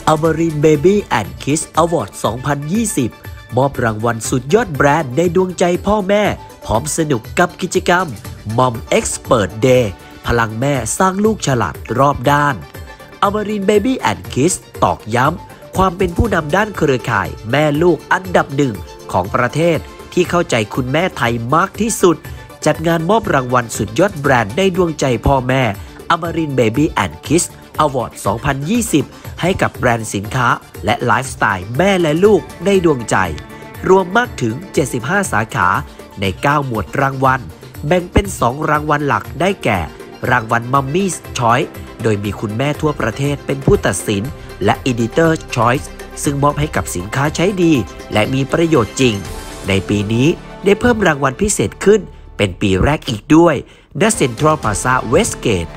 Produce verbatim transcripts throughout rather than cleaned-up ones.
Amarin Baby and Kids Award สองพันยี่สิบ มอบรางวัลสุดยอดแบรนด์ในดวงใจพ่อแม่พร้อมสนุกกับกิจกรรม Mom Expert Day พลังแม่สร้างลูกฉลาดรอบด้าน Amarin Baby and Kids ตอกย้ำความเป็นผู้นำด้านเครือข่ายแม่ลูกอันดับหนึ่งของประเทศที่เข้าใจคุณแม่ไทยมากที่สุดจัดงานมอบรางวัลสุดยอดแบรนด์ในดวงใจพ่อแม่ Amarin Baby and Kids Award สองพันยี่สิบ ให้กับแบรนด์สินค้าและไลฟ์สไตล์แม่และลูกในดวงใจรวมมากถึงเจ็ดสิบห้าสาขาในเก้าหมวดรางวัลแบ่งเป็นสองรางวัลหลักได้แก่รางวัล Mummy's Choice โดยมีคุณแม่ทั่วประเทศเป็นผู้ตัดสินและ Editor's Choice ซึ่งมอบให้กับสินค้าใช้ดีและมีประโยชน์จริงในปีนี้ได้เพิ่มรางวัลพิเศษขึ้นเป็นปีแรกอีกด้วยณ Central Plaza Westgate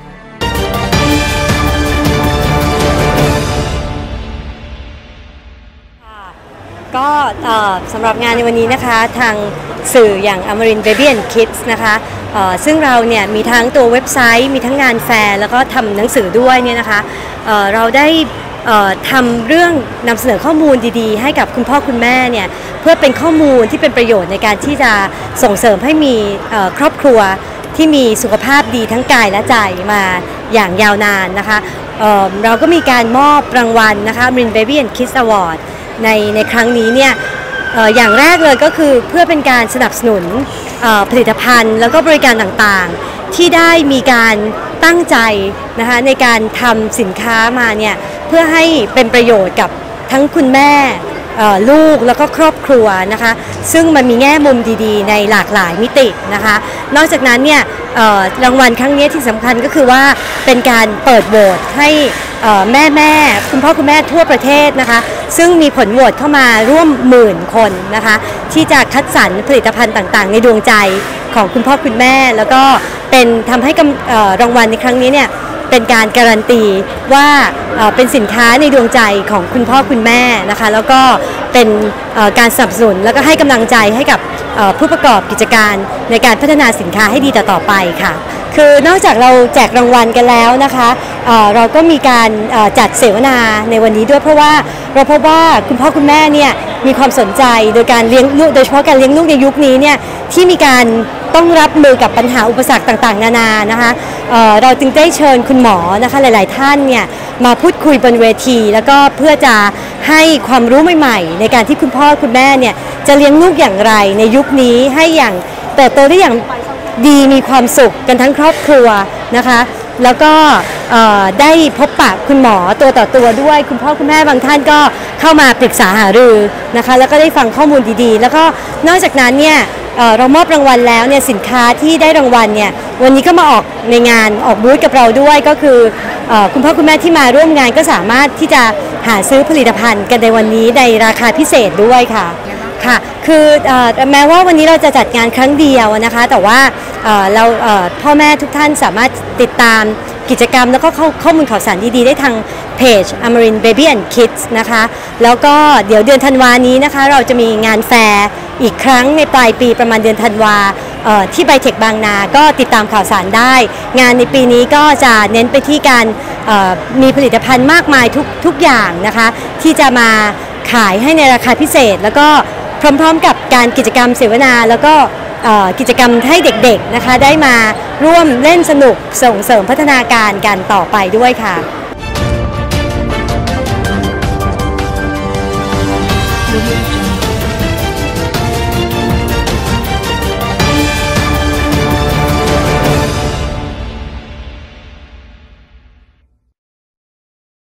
ก็สำหรับงานในวันนี้นะคะทางสื่ออย่าง Amarin Baby and Kids นะคะซึ่งเราเนี่ยมีทั้งตัวเว็บไซต์มีทั้งงานแฟร์แล้วก็ทำหนังสือด้วยเนี่ยนะคะเเราได้ทำเรื่องนำเสนอข้อมูลดีๆให้กับคุณพ่อคุณแม่เนี่ยเพื่อเป็นข้อมูลที่เป็นประโยชน์ในการที่จะส่งเสริมให้มีครอบครัวที่มีสุขภาพดีทั้งกายและใจมาอย่างยาวนานนะคะเเราก็มีการมอบรางวัลนะคะ Amarin Baby and Kids Awardในในครั้งนี้เนี่ยอย่างแรกเลยก็คือเพื่อเป็นการสนับสนุนผลิตภัณฑ์แล้วก็บริการต่างๆที่ได้มีการตั้งใจนะคะในการทำสินค้ามาเนี่ยเพื่อให้เป็นประโยชน์กับทั้งคุณแม่ลูกแล้วก็ครอบครัวนะคะซึ่งมันมีแง่มุมดีๆในหลากหลายมิตินะคะนอกจากนั้นเนี่ยรางวัลครั้งนี้ที่สำคัญก็คือว่าเป็นการเปิดโหวตให้แม่แม่คุณพ่อคุณแม่ทั่วประเทศนะคะซึ่งมีผลโหวตเข้ามาร่วมหมื่นคนนะคะที่จะคัดสรรผลิตภัณฑ์ต่างๆในดวงใจของคุณพ่อคุณแม่แล้วก็เป็นทำให้รางวัลในครั้งนี้เนี่ยเป็นการการันตีว่าเป็นสินค้าในดวงใจของคุณพ่อคุณแม่นะคะแล้วก็เป็นการสนับสนุนแล้วก็ให้กำลังใจให้กับผู้ประกอบกิจการในการพัฒนาสินค้าให้ดีต่อๆไปค่ะคือนอกจากเราแจกรางวัลกันแล้วนะคะเราก็มีการจัดเสวนาในวันนี้ด้วยเพราะว่าเราพบว่าคุณพ่อคุณแม่เนี่ยมีความสนใจโดยการเลี้ยงลูกโดยเฉพาะการเลี้ยงลูกในยุคนี้เนี่ยที่มีการต้องรับมือกับปัญหาอุปสรรคต่างๆนานานะคะเเราจึงได้เชิญคุณหมอนะคะหลายๆท่านเนี่ยมาพูดคุยบนเวทีแล้วก็เพื่อจะให้ความรู้ใหม่ๆในการที่คุณพ่อคุณแม่เนี่ยจะเลี้ยงลูกอย่างไรในยุคนี้ให้อย่างเติบโตได้อย่างดีมีความสุขกันทั้งครอบครัวนะคะแล้วก็ได้พบปะคุณหมอตัวต่อตัวด้วยคุณพ่อคุณแม่บางท่านก็เข้ามาปรึกษาหารือนะคะแล้วก็ได้ฟังข้อมูลดีๆแล้วก็นอกจากนั้นเนี่ยเรามอบรางวัลแล้วเนี่ยสินค้าที่ได้รางวัลเนี่ยวันนี้ก็มาออกในงานออกบูธกับเราด้วยก็คือคุณพ่อคุณแม่ที่มาร่วมงานก็สามารถที่จะหาซื้อผลิตภัณฑ์กันในวันนี้ในราคาพิเศษด้วยค่ะค่ะคือแม้ว่าวันนี้เราจะจัดงานครั้งเดียวนะคะแต่ว่าเราพ่อแม่ทุกท่านสามารถติดตามกิจกรรมแล้วก็ข้อมูลข่าวสารดีๆได้ทางเพจ Amarin Baby and Kids นะคะแล้วก็เดี๋ยวเดือนธันวานี้นะคะเราจะมีงานแฟร์อีกครั้งในปลายปีประมาณเดือนธันวาที่ไบเทคบางนาก็ติดตามข่าวสารได้งานในปีนี้ก็จะเน้นไปที่การมีผลิตภัณฑ์มากมายทุกทุกอย่างนะคะที่จะมาขายให้ในราคาพิเศษแล้วก็พร้อมๆกับการกิจกรรมเสวนาแล้วก็กิจกรรมให้เด็กๆนะคะได้มาร่วมเล่นสนุกส่งเสริมพัฒนาการกันต่อไปด้วยค่ะ